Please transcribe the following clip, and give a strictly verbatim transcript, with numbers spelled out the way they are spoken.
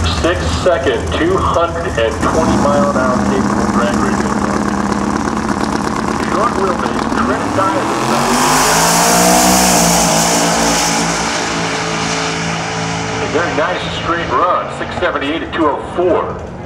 Six second, two hundred twenty mile an hour capable drag radius. Short wheelbase, trim tires. A very nice straight run, six seventy-eight at two oh four.